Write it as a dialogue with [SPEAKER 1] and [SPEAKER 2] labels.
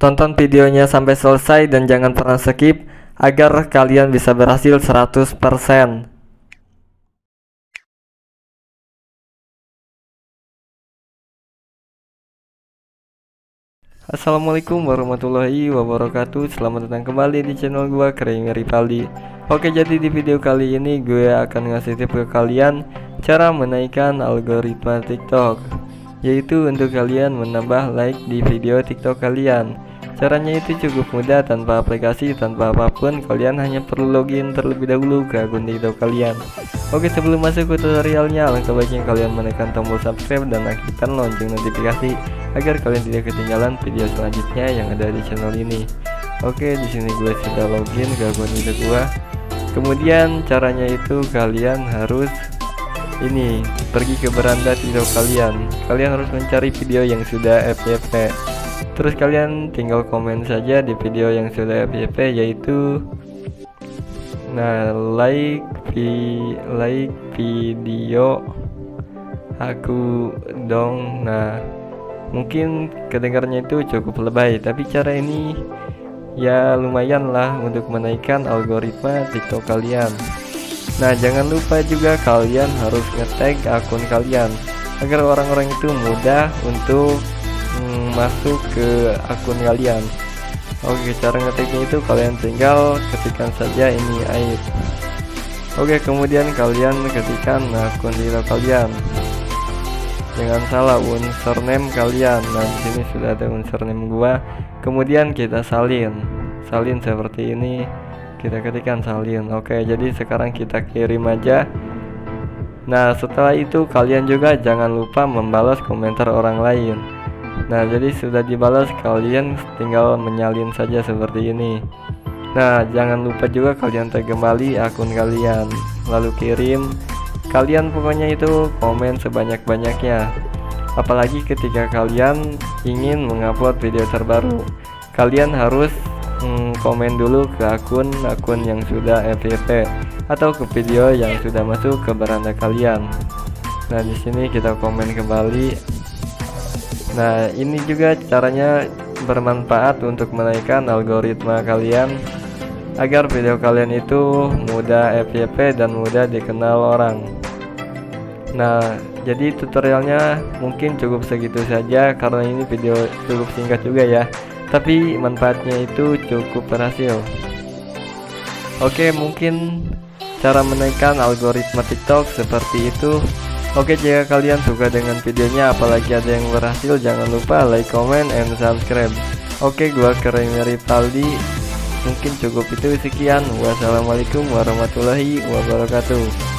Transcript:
[SPEAKER 1] Tonton videonya sampai selesai dan jangan pernah skip agar kalian bisa berhasil 100%. Assalamualaikum warahmatullahi wabarakatuh. Selamat datang kembali di channel gua, Kremi Rivaldi. Oke, jadi di video kali ini gue akan ngasih tips ke kalian cara menaikkan algoritma TikTok, yaitu untuk kalian menambah like di video TikTok kalian. Caranya itu cukup mudah, tanpa aplikasi, tanpa apapun. Kalian hanya perlu login terlebih dahulu ke akun TikTok kalian. Oke, sebelum masuk ke tutorialnya, alangkah baiknya kalian menekan tombol subscribe dan aktifkan lonceng notifikasi agar kalian tidak ketinggalan video selanjutnya yang ada di channel ini. Oke, di sini gue sudah login ke akun TikTok gue. Kemudian caranya itu kalian harus pergi ke beranda TikTok kalian. Kalian harus mencari video yang sudah FYP. Terus kalian tinggal komen saja di video yang sudah FYP, yaitu like video aku dong. Mungkin kedengarannya itu cukup lebay, tapi cara ini ya lumayan lah untuk menaikkan algoritma TikTok kalian. Jangan lupa juga kalian harus nge-tag akun kalian agar orang-orang itu mudah untuk masuk ke akun kalian. Oke, cara ngetiknya itu kalian tinggal ketikkan saja ini aib. Oke, kemudian kalian ketikkan akun TikTok kalian. Jangan salah username kalian. Di sini sudah ada username gua. Kemudian kita salin seperti ini. Kita ketikkan salin. Oke, jadi sekarang kita kirim aja. Setelah itu kalian juga jangan lupa membalas komentar orang lain. Jadi sudah dibalas, kalian tinggal menyalin saja seperti ini. Jangan lupa juga kalian tag kembali akun kalian, lalu kirim. Kalian pokoknya itu komen sebanyak-banyaknya. Apalagi ketika kalian ingin mengupload video terbaru, kalian harus komen dulu ke akun yang sudah FYP atau ke video yang sudah masuk ke beranda kalian. Di sini kita komen kembali. Ini juga caranya bermanfaat untuk menaikkan algoritma kalian agar video kalian itu mudah FYP dan mudah dikenal orang. Jadi tutorialnya mungkin cukup segitu saja karena ini video cukup singkat juga ya, tapi manfaatnya itu cukup berhasil. Oke, mungkin cara menaikkan algoritma TikTok seperti itu. Oke, jika kalian suka dengan videonya, apalagi ada yang berhasil, jangan lupa like, comment, and subscribe. Oke, gua Kremi Rivaldi. Mungkin cukup itu, sekian. Wassalamualaikum warahmatullahi wabarakatuh.